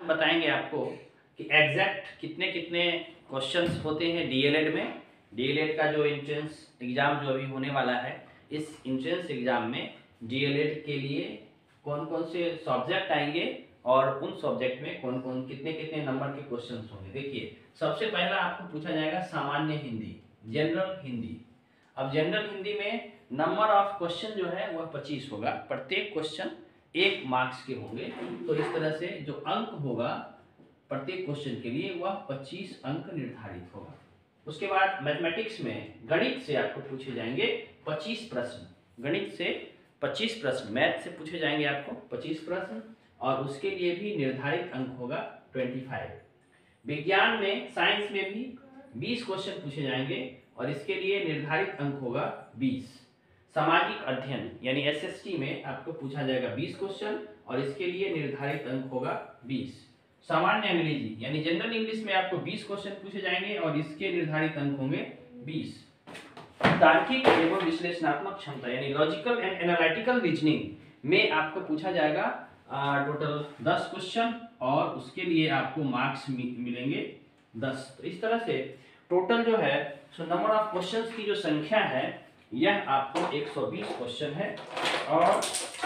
बताएंगे आपको कि एग्जैक्ट कितने कितने क्वेश्चंस होते हैं डीएलएड में। डीएलएड का जो एंट्रेंस एग्जाम जो अभी होने वाला है, इस एंट्रेंस एग्जाम में डीएलएड के लिए कौन कौन से सब्जेक्ट आएंगे और उन सब्जेक्ट में कौन कौन कितने कितने नंबर के क्वेश्चंस होंगे। देखिए, सबसे पहला आपको पूछा जाएगा सामान्य हिंदी, जनरल हिंदी। अब जनरल हिंदी में नंबर ऑफ क्वेश्चन जो है वह 25 होगा। प्रत्येक क्वेश्चन 1 मार्क्स के होंगे। तो इस तरह से जो अंक होगा प्रत्येक क्वेश्चन के लिए वह 25 अंक निर्धारित होगा। उसके बाद मैथमेटिक्स में गणित से आपको पूछे जाएंगे 25 प्रश्न। गणित से 25 प्रश्न, मैथ से पूछे जाएंगे आपको 25 प्रश्न और उसके लिए भी निर्धारित अंक होगा 25। विज्ञान में, साइंस में भी 20 क्वेश्चन पूछे जाएंगे और इसके लिए निर्धारित अंक होगा 20। सामाजिक अध्ययन यानी एसएसटी में आपको पूछा जाएगा 20 क्वेश्चन और इसके लिए निर्धारित अंक होगा 20। सामान्य अंग्रेजी यानी जनरल इंग्लिश में आपको 20 क्वेश्चन पूछे जाएंगे और इसके निर्धारित अंक होंगे 20। तार्किक एवं विश्लेषणात्मक क्षमता यानी लॉजिकल एंड एनालिटिकल रीजनिंग में आपको पूछा जाएगा टोटल 10 क्वेश्चन और उसके लिए आपको मार्क्स मिलेंगे 10। तो इस तरह से टोटल जो है नंबर ऑफ क्वेश्चंस की जो संख्या है यह आपको 120 क्वेश्चन है और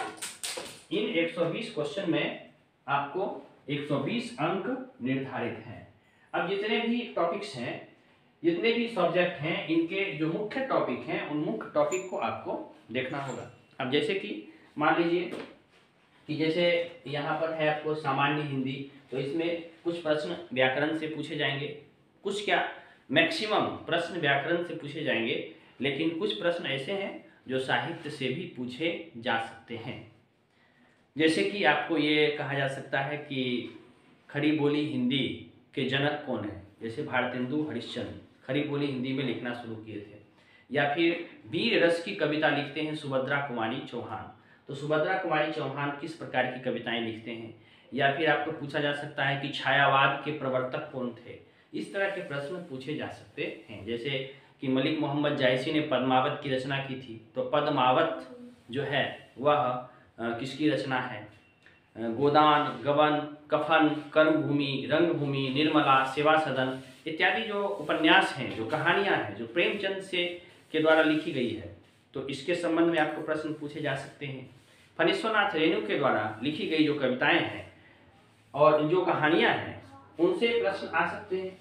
इन 120 क्वेश्चन में आपको 120 अंक निर्धारित हैं। अब जितने भी टॉपिक्स हैं, जितने भी सब्जेक्ट हैं, इनके जो मुख्य टॉपिक हैं उन मुख्य टॉपिक को आपको देखना होगा। अब जैसे कि मान लीजिए कि जैसे यहाँ पर है आपको सामान्य हिंदी, तो इसमें कुछ प्रश्न व्याकरण से पूछे जाएंगे, कुछ क्या मैक्सिमम प्रश्न व्याकरण से पूछे जाएंगे, लेकिन कुछ प्रश्न ऐसे हैं जो साहित्य से भी पूछे जा सकते हैं। जैसे कि आपको ये कहा जा सकता है कि खड़ी बोली हिंदी के जनक कौन है, जैसे भारतेंदु हरिश्चंद्र खड़ी बोली हिंदी में लिखना शुरू किए थे। या फिर वीर रस की कविता लिखते हैं सुभद्रा कुमारी चौहान, तो सुभद्रा कुमारी चौहान किस प्रकार की कविताएं लिखते हैं। या फिर आपको पूछा जा सकता है कि छायावाद के प्रवर्तक कौन थे। इस तरह के प्रश्न पूछे जा सकते हैं। जैसे कि मलिक मोहम्मद जायसी ने पद्मावत की रचना की थी, तो पद्मावत जो है वह किसकी रचना है। गोदान, गबन, कफन, कर्मभूमि, रंगभूमि, निर्मला, सेवा सदन इत्यादि जो उपन्यास हैं, जो कहानियां हैं, जो प्रेमचंद से के द्वारा लिखी गई है, तो इसके संबंध में आपको प्रश्न पूछे जा सकते हैं। फणीश्वरनाथ रेणु के द्वारा लिखी गई जो कविताएं हैं और जो कहानियां हैं उनसे प्रश्न आ सकते हैं।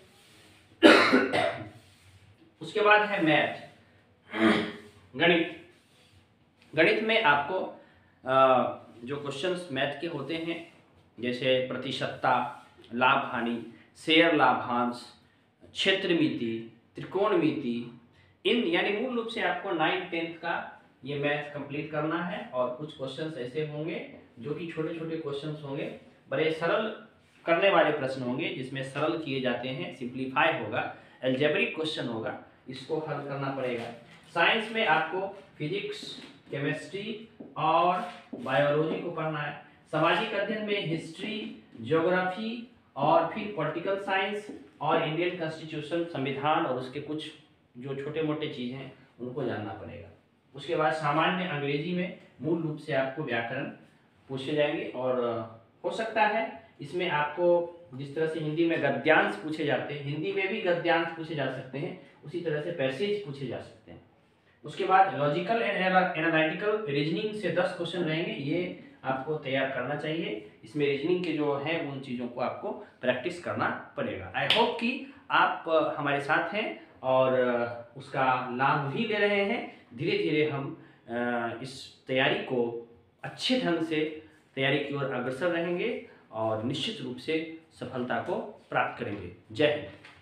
उसके बाद है मैथ, गणित। गणित में आपको जो क्वेश्चंस मैथ के होते हैं जैसे प्रतिशतता, लाभ हानि, शेयर लाभांश, क्षेत्रमिति, त्रिकोणमिति, इन यानी मूल रूप से आपको 9th-10th का ये मैथ कंप्लीट करना है। और कुछ क्वेश्चंस ऐसे होंगे जो कि छोटे छोटे क्वेश्चंस होंगे, बड़े सरल करने वाले प्रश्न होंगे जिसमें सरल किए जाते हैं, सिंप्लीफाई होगा, अलजेब्रिक क्वेश्चन होगा, इसको हल करना पड़ेगा। साइंस में आपको फिजिक्स, केमिस्ट्री और बायोलॉजी को पढ़ना है। सामाजिक अध्ययन में हिस्ट्री, ज्योग्राफी और फिर पॉलिटिकल साइंस और इंडियन कॉन्स्टिट्यूशन, संविधान और उसके कुछ जो छोटे मोटे चीज़ हैं उनको जानना पड़ेगा। उसके बाद सामान्य अंग्रेजी में मूल रूप से आपको व्याकरण पूछे जाएंगे और हो सकता है इसमें आपको जिस तरह से हिंदी में गद्यांश पूछे जाते हैं, हिंदी में भी गद्यांश पूछे जा सकते हैं, उसी तरह से पैसेज पूछे जा सकते हैं। उसके बाद लॉजिकल एंड एनालिटिकल रीजनिंग से 10 क्वेश्चन रहेंगे, ये आपको तैयार करना चाहिए। इसमें रीजनिंग के जो है उन चीज़ों को आपको प्रैक्टिस करना पड़ेगा। आई होप कि आप हमारे साथ हैं और उसका लाभ भी ले रहे हैं। धीरे धीरे हम इस तैयारी को अच्छे ढंग से तैयारी की ओर अग्रसर रहेंगे और निश्चित रूप से सफलता को प्राप्त करेंगे। जय हिंद।